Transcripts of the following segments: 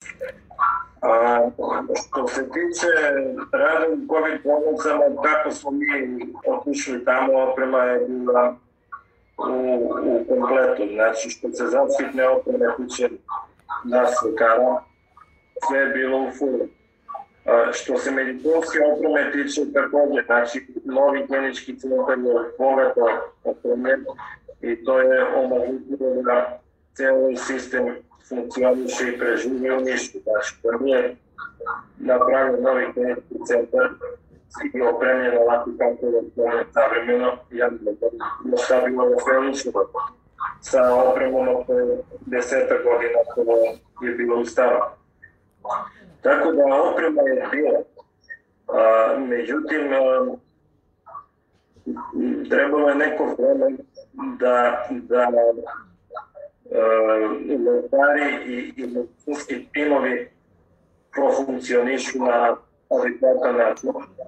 Što se tiče rada u COVID bolnicama, kako smo mi otišli tamo, oprema je bila u kompletu. Znači, što se zaštitne opreme tiče nas lekara, sve je bilo u fulu. Što se medicinske opreme tiče, takođe, znači, novi klinički centar je bogato opremljen i to je omogućilo da cijeli sistem funkcioniše i preživi u Nišu. Znači, to nije napravio novi klinički centar i opremljen ovako kako je opremljen savremeno, šta bi bilo sve lično sa opremom oko 10 godina koje je bilo u stavu. Tako da oprema je bila. Međutim, trebalo je neko vreme da lekari i medicinski timovi profunkcionišu na adekvatan način.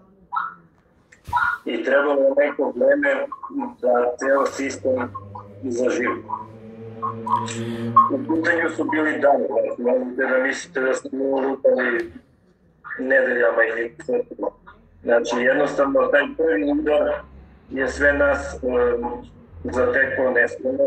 I trebalo je neko vreme da ceo sistem zaživi. U pitanju su bili dani, možete da mislite da smo lutali nedeljama ili svetima. Znači, jednostavno, taj prvi udar je sve nas zateklo nespremno.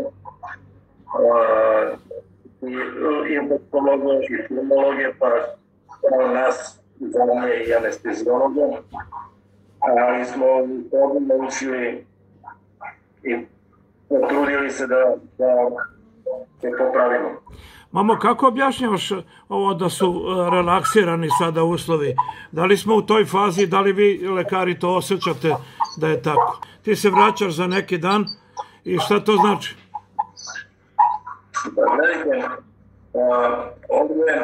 Infektologija i pulmologija, pa kao nas, zadnje i anestezijologija, ali smo u togu naučili i potrudili se da se popravimo. Mamo, kako objašnjavaš ovo da su relaksirani sada uslovi? Da li smo u toj fazi, da li vi lekari to osjećate da je tako? Ti se vraćaš za neki dan i šta to znači? Da, gledajte, ovdje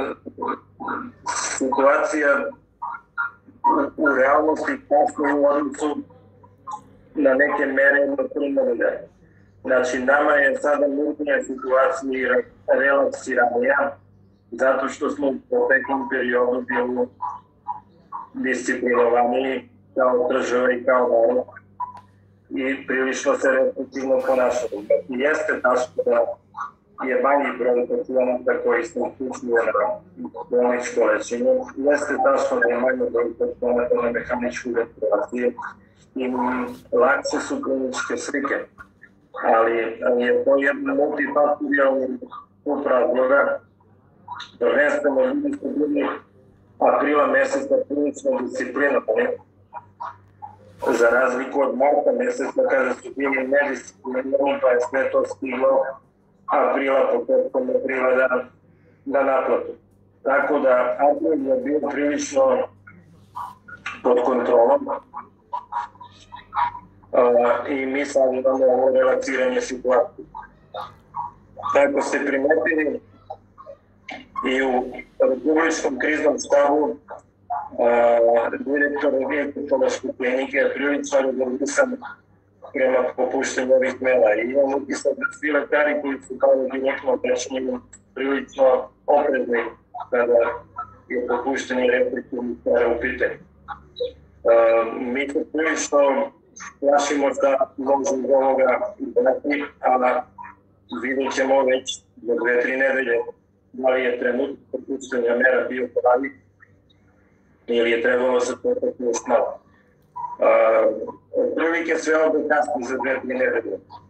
situacija u realnosti kasno u odnosu na neke mere primarne. Znači, nama je sada nutnija situacija relaksiranija, zato što smo u proteklom periodu bili disciplinovani kao država i kao narod i prilično se restriktivno ponašali. Jeste tačno da je manji broj pacijenata koji se uključuju na bolničko lečenje, jeste tačno da je manji broj pacijenata na mehaničku ventilaciju i lakše su kliničke slike. Ali je to jedan multifaktorijalni kup razloga. Prvenstveno ljudi su bili aprila meseca prilično disciplinovani, za razliku od marta meseca kada su bili nedisciplinovani, pa je sve to stiglo aprila, početkom aprila da naplatu. Tako da april je bio prilično pod kontrolom. I mi sad imamo ovo relaksiranje situacije. Tako ste primetili i u Republičkom kriznom štabu direktor infektološke klinike je prilično rezervisan prema popuštenju ovih mera. I imam utisak da svi lekari koji su kao direktno oprešnjeni prilično oprezni kada je popuštenje restriktivnih mera u pitanju. Mi se prilično plašimo da može iz ovoga izdati, a vidjet ćemo već do 2-3 nedelje da li je trenutak popuštenja mera bio pravi ili je trebalo se početi još malo. Otprilike sve ovde kasni za 2-3 nedelje.